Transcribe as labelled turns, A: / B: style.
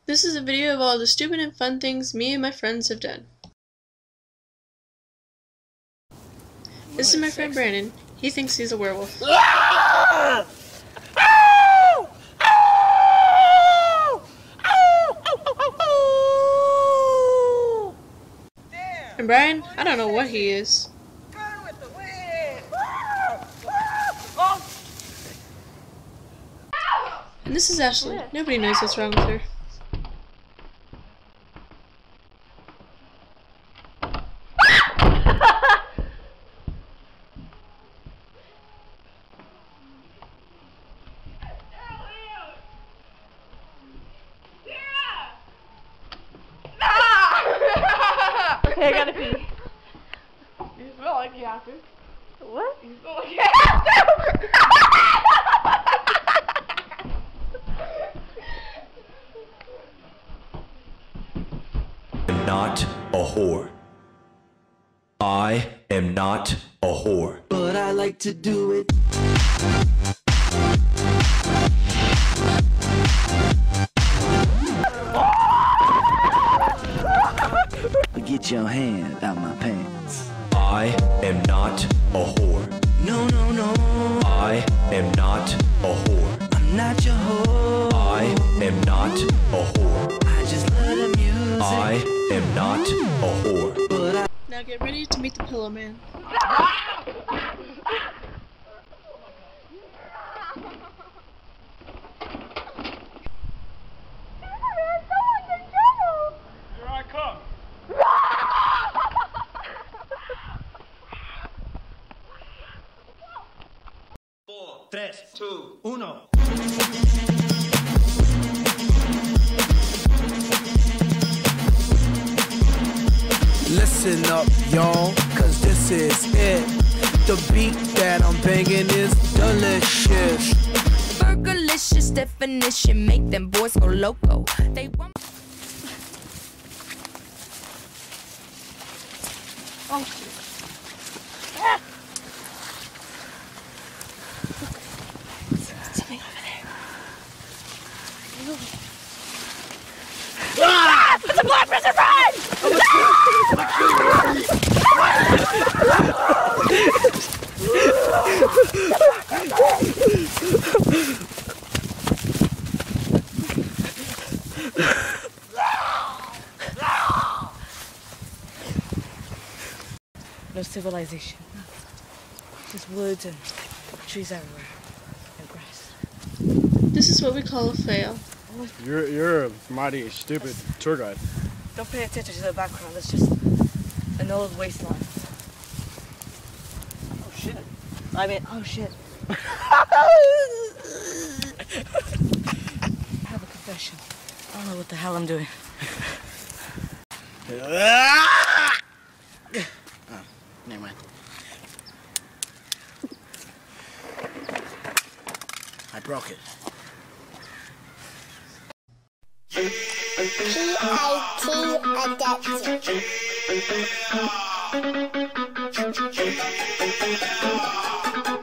A: This is a video of all the stupid and fun things me and my friends have done. This is my friend Brandon. He thinks he's a werewolf. And Brian, I don't know what he is. And this is Ashley. Nobody knows what's wrong with her.
B: Okay, I gotta pee. You feel like you have to. What? You feel like you have to!
C: I'm not a whore. I am not a whore. But I like to do it. Get your hand out my pants. I am not a whore. No, no, no. I am not a whore. I'm not your whore. I am not a whore. I just love the music. I am not a whore. But
A: Now get ready to meet the Pillow Man.
B: Here I come.
C: 4, 3, 2, 1.
D: Listen up, y'all, cause this is it. The beat that I'm banging is delicious.
E: Burgerlicious definition, make them boys go loco. They want.
B: Oh shit.
E: Something over there.
B: It's a black person, run!
F: No civilization. Just woods and trees everywhere. And grass.
A: This is what we call a fail.
G: You're a mighty stupid tour guide.
F: Don't pay attention to the background. It's just an old wasteland. Oh shit. Oh shit. I have a confession. I don't know what the hell I'm doing.
D: Oh, never mind. I broke it.
H: PIT adapter.